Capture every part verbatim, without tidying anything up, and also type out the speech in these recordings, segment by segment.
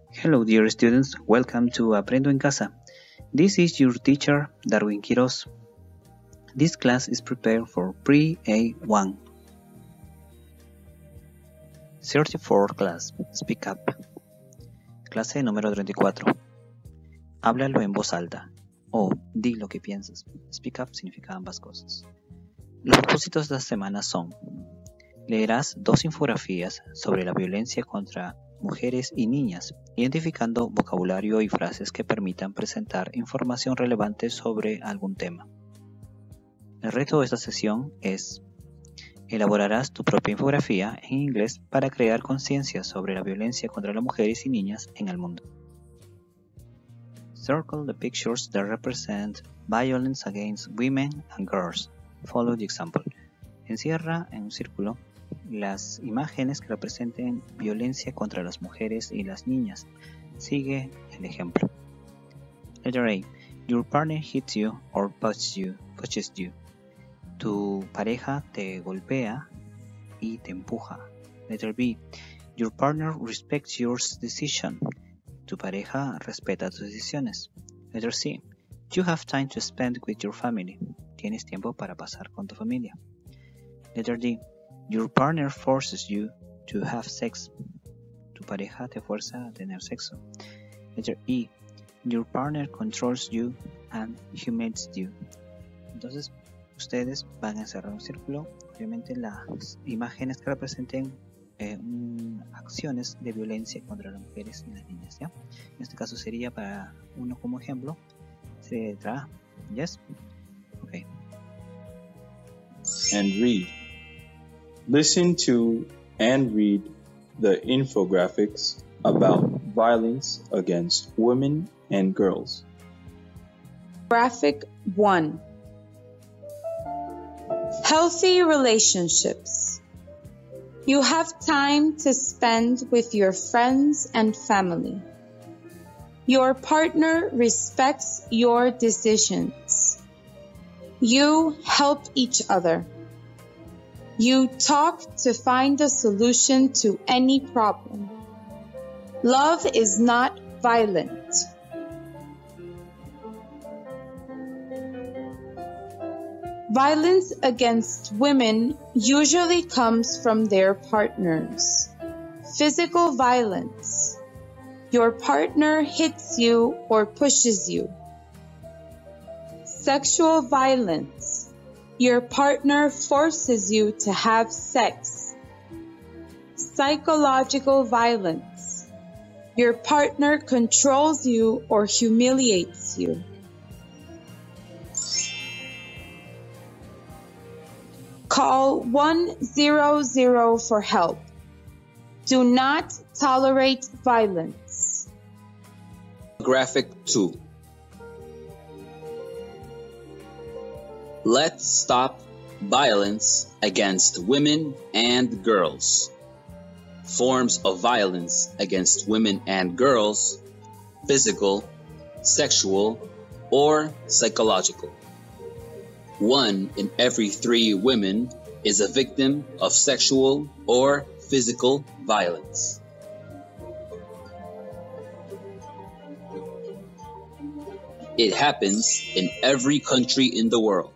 Hello dear students, welcome to Aprendo en Casa. This is your teacher, Darwin Quiroz. This class is prepared for Pre-A one. thirty-four class, Speak Up. Clase número treinta y cuatro. Háblalo en voz alta o di lo que piensas. Speak Up significa ambas cosas. Los propósitos de esta semana son: leerás dos infografías sobre la violencia contra mujeres y niñas, identificando vocabulario y frases que permitan presentar información relevante sobre algún tema. El reto de esta sesión es: elaborarás tu propia infografía en inglés para crear conciencia sobre la violencia contra las mujeres y niñas en el mundo. Circle the pictures that represent violence against women and girls. Follow the example. Encierra en un círculo las imágenes que representen violencia contra las mujeres y las niñas. Sigue el ejemplo. Letter A. Your partner hits you or pushes you. Pushes you. Tu pareja te golpea y te empuja. Letter B. Your partner respects your decision. Tu pareja respeta tus decisiones. Letter C. You have time to spend with your family. Tienes tiempo para pasar con tu familia. Letter D. Your partner forces you to have sex. Tu pareja te fuerza a tener sexo. Letter E. Your partner controls you and humiliates you. Entonces, ustedes van a cerrar un círculo. Obviamente, las imágenes que representen eh, un, acciones de violencia contra las mujeres y las niñas, ¿ya? En este caso sería, para uno como ejemplo, sería letra A. Yes? Okay. And read. Listen to and read the infographics about violence against women and girls. Graphic one. Healthy relationships. You have time to spend with your friends and family. Your partner respects your decisions. You help each other. You talk to find a solution to any problem. Love is not violent. Violence against women usually comes from their partners. Physical violence. Your partner hits you or pushes you. Sexual violence. Your partner forces you to have sex. Psychological violence. Your partner controls you or humiliates you. Call one hundred for help. Do not tolerate violence. Graphic two. Let's stop violence against women and girls. Forms of violence against women and girls: physical, sexual, or psychological. One in every three women is a victim of sexual or physical violence. It happens in every country in the world.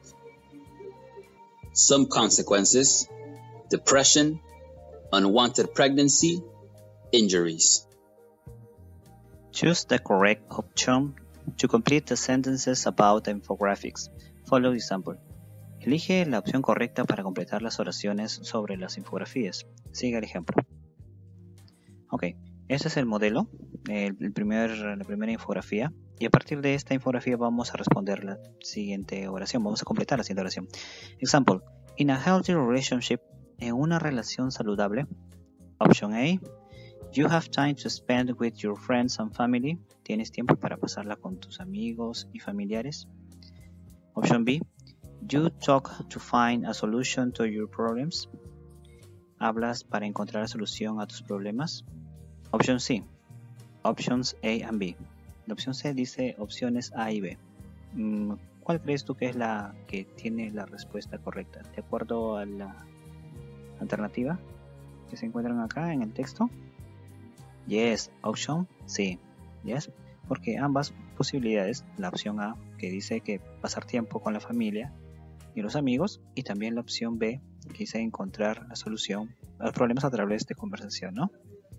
Some consequences: depression, unwanted pregnancy, injuries. Choose the correct option to complete the sentences about the infographics. Follow the example. Elige la opción correcta para completar las oraciones sobre las infografías. Siga el ejemplo. Ok, este es el modelo, el, el primer, la primera infografía. Y a partir de esta infografía vamos a responder la siguiente oración. Vamos a completar la siguiente oración. Example. In a healthy relationship. En una relación saludable. Option A. You have time to spend with your friends and family. Tienes tiempo para pasarla con tus amigos y familiares. Option B. You talk to find a solution to your problems. Hablas para encontrar solución a tus problemas. Option C. Options A and B. La opción C dice opciones A y B. ¿Cuál crees tú que es la que tiene la respuesta correcta? ¿De acuerdo a la alternativa que se encuentran acá en el texto? Yes, option Sí, ¿yes? Porque ambas posibilidades, la opción A que dice que pasar tiempo con la familia y los amigos, y también la opción B que dice encontrar la solución a los problemas a través de conversación, ¿no?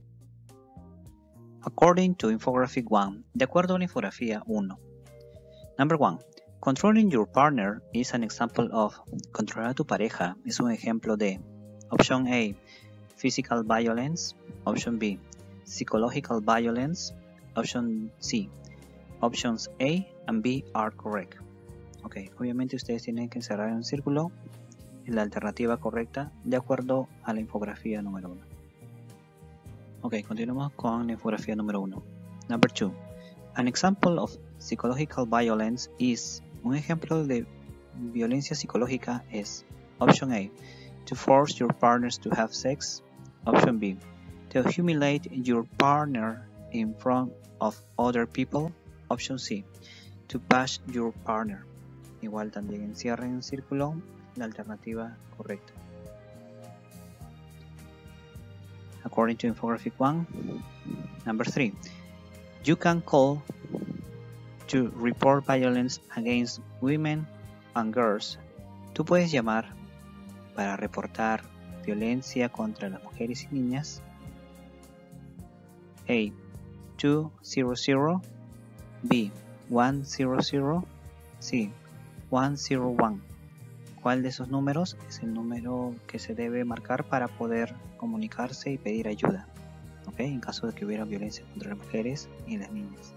According to Infographic one, de acuerdo a la infografía uno. Number one, controlling your partner is an example of. Controlar a tu pareja es un ejemplo de. Option A, physical violence. Option B, psychological violence. Option C. Options A and B are correct. Ok, obviamente ustedes tienen que encerrar en un círculo la alternativa correcta de acuerdo a la infografía número uno. Ok, continuamos con la infografía número uno. Number two. An example of psychological violence is. Un ejemplo de violencia psicológica es. Option A. To force your partners to have sex. Option B. To humiliate your partner in front of other people. Option C. To bash your partner. Igual también encierren en un círculo la alternativa correcta. According to Infographic one. Number three. You can call to report violence against women and girls. Tú puedes llamar para reportar violencia contra las mujeres y niñas. A. two hundred. B. one hundred. C. one oh one. ¿Cuál de esos números es el número que se debe marcar para poder comunicarse y pedir ayuda? ¿Ok? En caso de que hubiera violencia contra las mujeres y las niñas.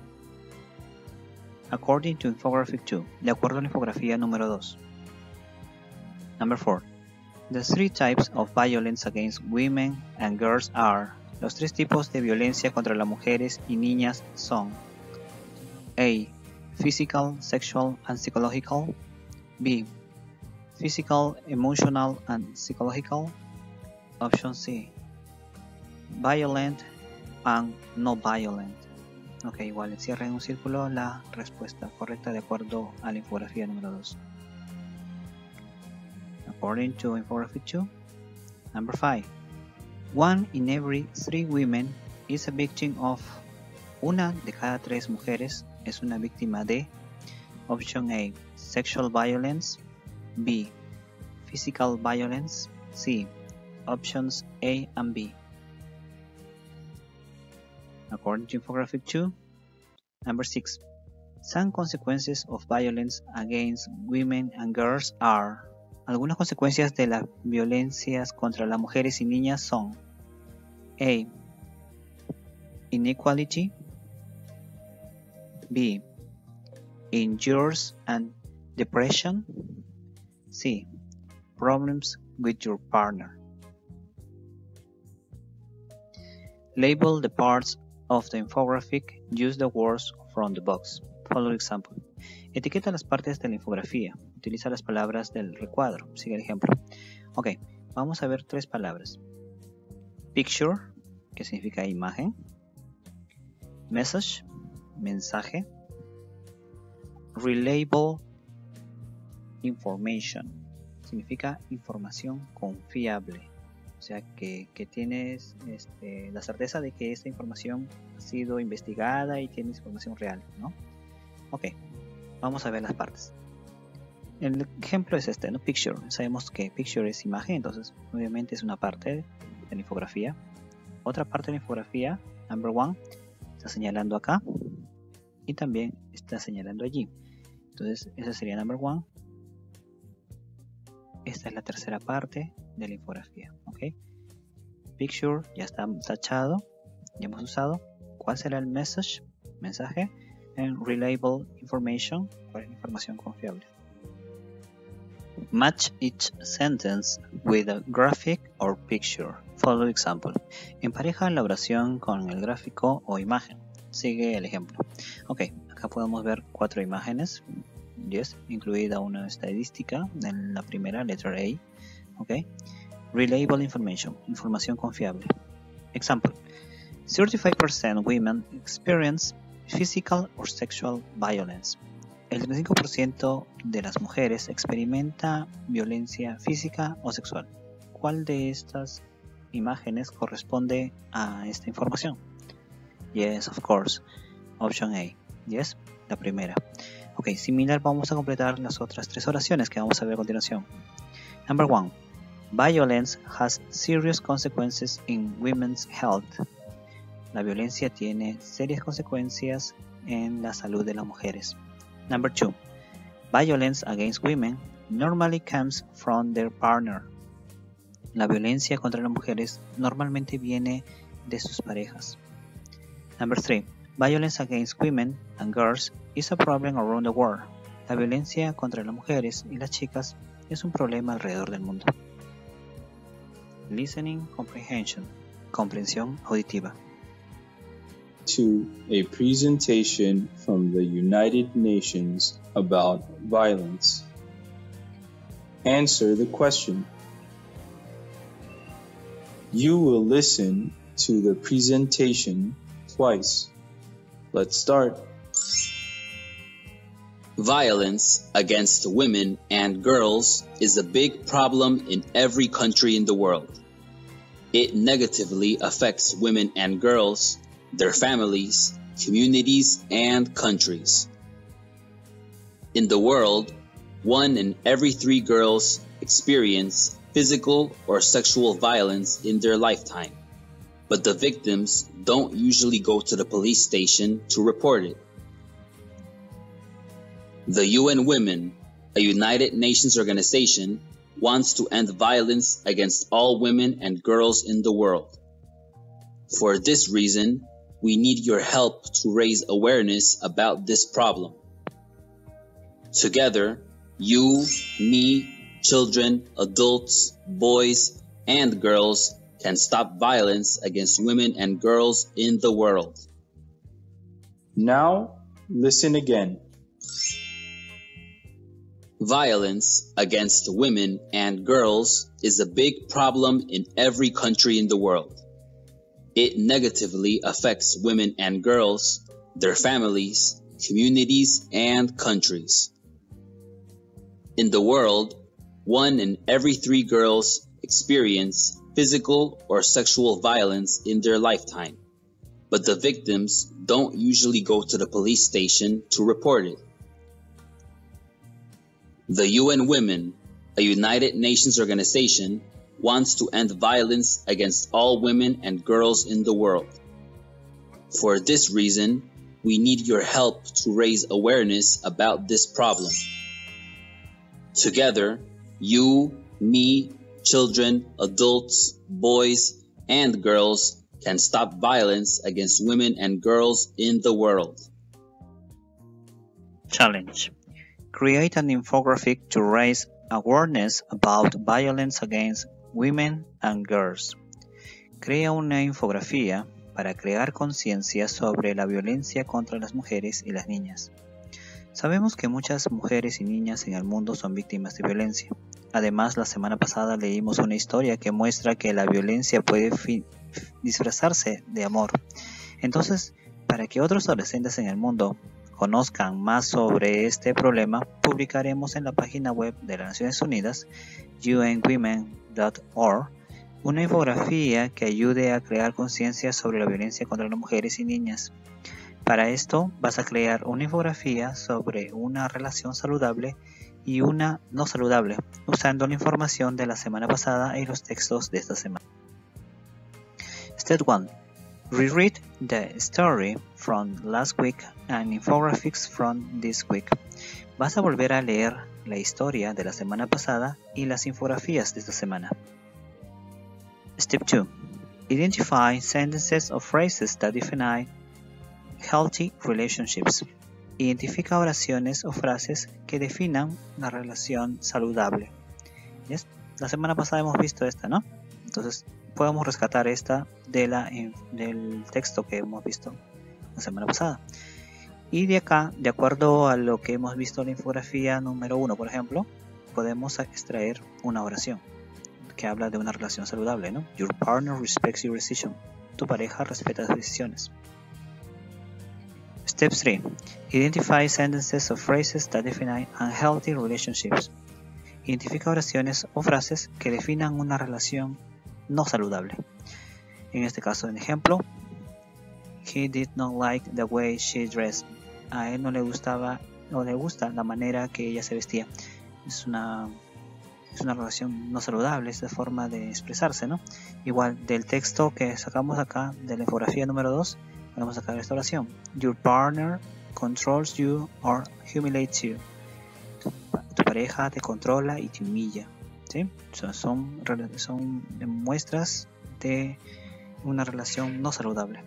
According to Infographic two. De acuerdo a la infografía número dos. Number four. The three types of violence against women and girls are. Los tres tipos de violencia contra las mujeres y niñas son. A. Physical, sexual and psychological. B. Physical, emotional and psychological. Option C. Violent and no violent. Ok, igual encierra en un círculo la respuesta correcta de acuerdo a la infografía número dos. According to Infographic two. Number five. One in every three women is a victim of. Una de cada tres mujeres es una víctima de. Option A. Sexual violence. B. Physical violence. C. Options A and B. According to Infographic two. Number six. Some consequences of violence against women and girls are. Algunas consecuencias de las violencias contra las mujeres y niñas son. A. Inequality. B. Injuries and depression. C. Problems with your partner. Label the parts of the infographic. Use the words from the box. Follow example. Etiqueta las partes de la infografía. Utiliza las palabras del recuadro. Sigue el ejemplo. Ok, vamos a ver tres palabras. Picture, que significa imagen. Message, mensaje. Reliable information, significa información confiable. O sea, que, que tienes este, la certeza de que esta información ha sido investigada y tienes información real, ¿no? Ok, vamos a ver las partes. El ejemplo es este, ¿no? Picture. Sabemos que picture es imagen, entonces obviamente es una parte de la infografía. Otra parte de la infografía, number one, está señalando acá y también está señalando allí. Entonces esa sería number one. Esta es la tercera parte de la infografía, ¿ok? Picture ya está tachado, ya hemos usado. ¿Cuál será el message? Mensaje. And reliable information. ¿Cuál es la información confiable? Match each sentence with a graphic or picture. Follow example. Empareja la oración con el gráfico o imagen. Sigue el ejemplo. Ok, acá podemos ver cuatro imágenes. Yes, incluida una estadística en la primera, letra A. Ok. Reliable information. Información confiable. Example. thirty-five percent women experience physical or sexual violence. El treinta y cinco por ciento de las mujeres experimenta violencia física o sexual. ¿Cuál de estas imágenes corresponde a esta información? Yes, of course. Option A. Yes, la primera. Ok, similar, vamos a completar las otras tres oraciones que vamos a ver a continuación. Number one. Violence has serious consequences in women's health. La violencia tiene serias consecuencias en la salud de las mujeres. Number two. Violence against women normally comes from their partner. La violencia contra las mujeres normalmente viene de sus parejas. Number three. Violence against women and girls is a problem around the world. La violencia contra las mujeres y las chicas es un problema alrededor del mundo. Listening comprehension. Comprensión auditiva. To a presentation from the United Nations about violence. Answer the question. You will listen to the presentation twice. Let's start. Violence against women and girls is a big problem in every country in the world. It negatively affects women and girls, their families, communities, and countries. In the world, one in every three girls experience physical or sexual violence in their lifetime, but the victims don't usually go to the police station to report it. The U N Women, a United Nations organization, wants to end violence against all women and girls in the world. For this reason, we need your help to raise awareness about this problem. Together, you, me, children, adults, boys, and girls can stop violence against women and girls in the world. Now, listen again. Violence against women and girls is a big problem in every country in the world. It negatively affects women and girls, their families, communities, and countries. In the world, one in every three girls experience physical or sexual violence in their lifetime, but the victims don't usually go to the police station to report it. The U N Women, a United Nations organization, wants to end violence against all women and girls in the world. For this reason, we need your help to raise awareness about this problem. Together, you, me, children, adults, boys, and girls can stop violence against women and girls in the world. Challenge. Create an infographic to raise awareness about violence against women and girls. Crea una infografía para crear conciencia sobre la violencia contra las mujeres y las niñas. Sabemos que muchas mujeres y niñas en el mundo son víctimas de violencia. Además, la semana pasada leímos una historia que muestra que la violencia puede disfrazarse de amor. Entonces, para que otros adolescentes en el mundo conozcan más sobre este problema, publicaremos en la página web de las Naciones Unidas, u n women dot org, una infografía que ayude a crear conciencia sobre la violencia contra las mujeres y niñas. Para esto, vas a crear una infografía sobre una relación saludable y una no saludable, usando la información de la semana pasada y los textos de esta semana. Step one. Reread the story from last week and infographics from this week. Vas a volver a leer la historia de la semana pasada y las infografías de esta semana. Step two. Identify sentences or phrases that define healthy relationships. Identifica oraciones o frases que definan la relación saludable. ¿Yes? La semana pasada hemos visto esta, ¿no? Entonces, podemos rescatar esta de la, del texto que hemos visto la semana pasada. Y de acá, de acuerdo a lo que hemos visto en la infografía número uno, por ejemplo, podemos extraer una oración que habla de una relación saludable, ¿no? Your partner respects your decision. Tu pareja respeta tus decisiones. Step three. Identify sentences or phrases that define unhealthy relationships. Identifica oraciones o frases que definan una relación no saludable. En este caso, en ejemplo, He did not like the way she dressed. A él no le gustaba o le gusta la manera que ella se vestía. Es una, es una relación no saludable, esta forma de expresarse, ¿no? Igual, del texto que sacamos acá, de la infografía número dos, vamos a sacar esta oración. Your partner controls you or humiliates you. Tu, tu pareja te controla y te humilla, ¿sí? Son, son, son muestras de una relación no saludable.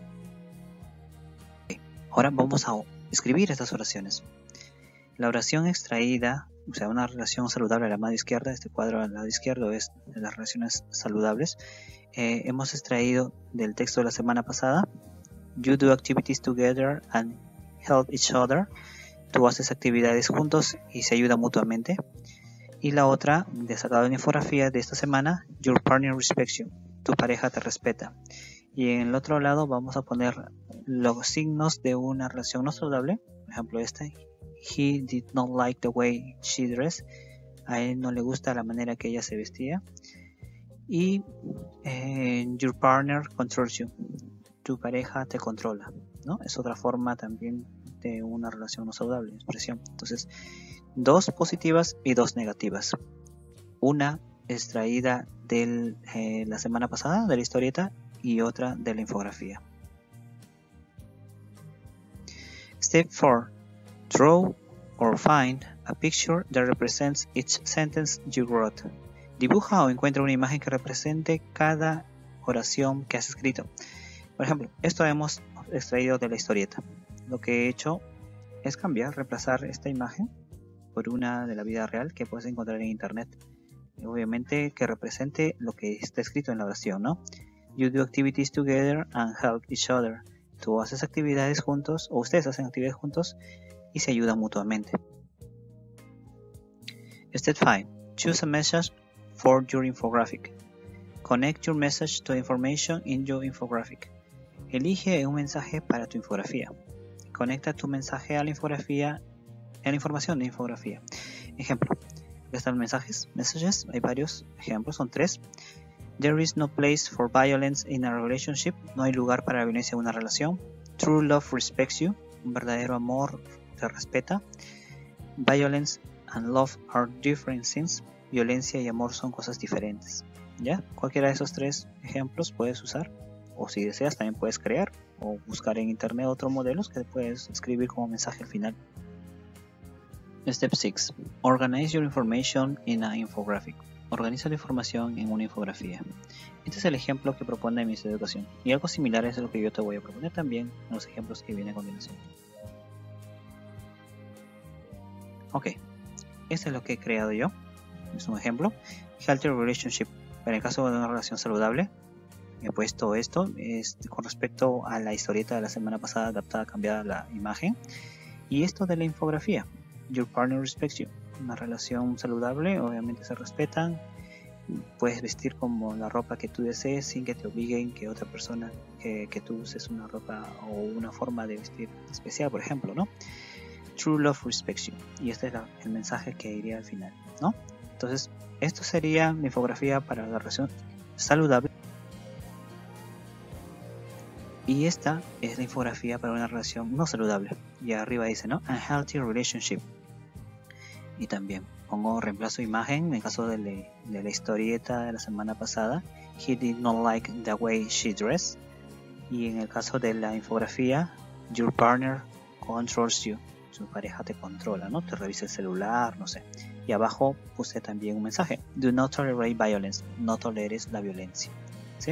Ahora vamos a escribir estas oraciones. La oración extraída, o sea, una relación saludable a la mano izquierda, este cuadro al lado izquierdo es de las relaciones saludables. Eh, hemos extraído del texto de la semana pasada. You do activities together and help each other. Tú haces actividades juntos y se ayudan mutuamente. Y la otra, de sacado de la infografía de esta semana, your partner respects you. Tu pareja te respeta. Y en el otro lado vamos a poner los signos de una relación no saludable. Por ejemplo, este. He did not like the way she dressed. A él no le gusta la manera que ella se vestía. Y eh, your partner controls you. Tu pareja te controla, ¿no? Es otra forma también de una relación no saludable, expresión. Entonces, dos positivas y dos negativas. Una extraída de eh, la semana pasada, de la historieta, y otra de la infografía. Step four. Draw or find a picture that represents each sentence you wrote. Dibuja o encuentra una imagen que represente cada oración que has escrito. Por ejemplo, esto hemos extraído de la historieta. Lo que he hecho es cambiar, reemplazar esta imagen por una de la vida real que puedes encontrar en internet. Obviamente que represente lo que está escrito en la oración, ¿no? You do activities together and help each other. Tú haces actividades juntos, o ustedes hacen actividades juntos y se ayudan mutuamente. Step five. Choose a message for your infographic. Connect your message to information in your infographic. Elige un mensaje para tu infografía. Conecta tu mensaje a la infografía, a la información de infografía. Ejemplo, aquí están los mensajes, messages, hay varios ejemplos, son tres. There is no place for violence in a relationship. No hay lugar para la violencia en una relación. True love respects you. Un verdadero amor te respeta. Violence and love are different things. Violencia y amor son cosas diferentes. ¿Ya? Cualquiera de esos tres ejemplos puedes usar. O si deseas también puedes crear o buscar en internet otros modelos que puedes escribir como mensaje al final. Step six. Organize your information in an infographic. Organiza la información en una infografía. Este es el ejemplo que propone el Ministerio de Educación. Y algo similar es lo que yo te voy a proponer también en los ejemplos que vienen a continuación. Ok. Este es lo que he creado yo. Es un ejemplo. Healthy relationship. Para el caso de una relación saludable. He puesto esto es con respecto a la historieta de la semana pasada adaptada, cambiada la imagen. Y esto de la infografía. Your partner respects you. Una relación saludable, obviamente se respetan. Puedes vestir como la ropa que tú desees sin que te obliguen que otra persona, que, que tú uses una ropa o una forma de vestir especial, por ejemplo, ¿no? True love respects you. Y este es la, el mensaje que iría al final, ¿no? Entonces, esto sería la infografía para la relación saludable. Y esta es la infografía para una relación no saludable. Y arriba dice, ¿no? Unhealthy relationship. Y también pongo reemplazo imagen en el caso de, le, de la historieta de la semana pasada. He did not like the way she dressed. Y en el caso de la infografía, your partner controls you. Su pareja te controla, ¿no? Te revisa el celular, no sé. Y abajo puse también un mensaje. Do not tolerate violence. No toleres la violencia. ¿Sí?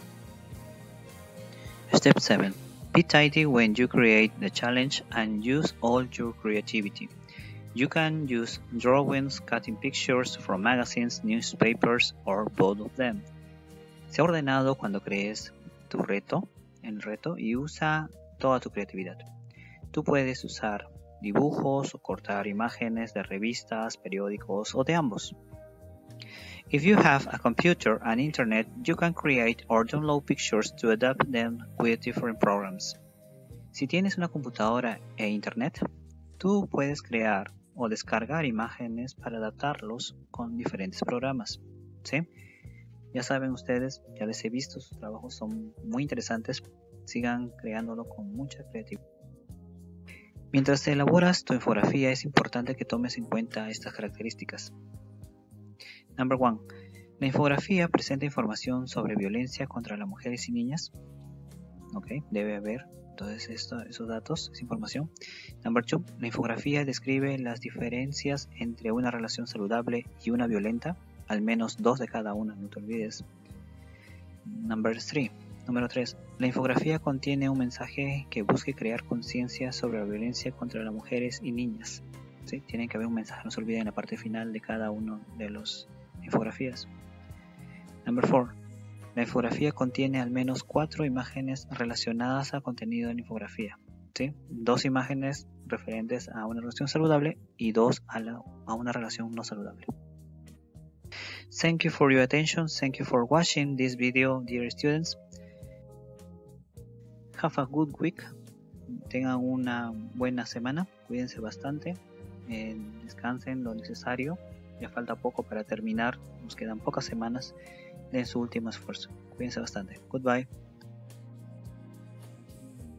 Step seven. Be tidy when you create the challenge and use all your creativity. You can use drawings, cutting pictures from magazines, newspapers, or both of them. Sé ordenado cuando crees tu reto, el reto, y usa toda tu creatividad. Tú puedes usar dibujos o cortar imágenes de revistas, periódicos o de ambos. If you have a computer and internet, you can create or download pictures to adapt them with different programs. Si tienes una computadora e internet, tú puedes crear o descargar imágenes para adaptarlos con diferentes programas. ¿Sí? Ya saben ustedes, ya les he visto, sus trabajos son muy interesantes sigan creándolo con mucha creatividad. Mientras elaboras tu infografía es importante que tomes en cuenta estas características. Number one. La infografía presenta información sobre violencia contra las mujeres y niñas. Ok, debe haber entonces esto, esos datos, esa información. Number two. La infografía describe las diferencias entre una relación saludable y una violenta. Al menos dos de cada una, no te olvides. Number three. Número tres. La infografía contiene un mensaje que busque crear conciencia sobre la violencia contra las mujeres y niñas. ¿Sí? Tiene que haber un mensaje, no se olviden en la parte final de cada uno de las infografías. Number four. La infografía contiene al menos cuatro imágenes relacionadas al contenido de la infografía. ¿Sí? Dos imágenes referentes a una relación saludable y dos a, la, a una relación no saludable. Thank you for your attention. Thank you for watching this video, dear students. Have a good week. Tengan una buena semana. Cuídense bastante. Eh, descansen lo necesario. Ya falta poco para terminar. Nos quedan pocas semanas. Den su último esfuerzo. Cuídense bastante. Goodbye.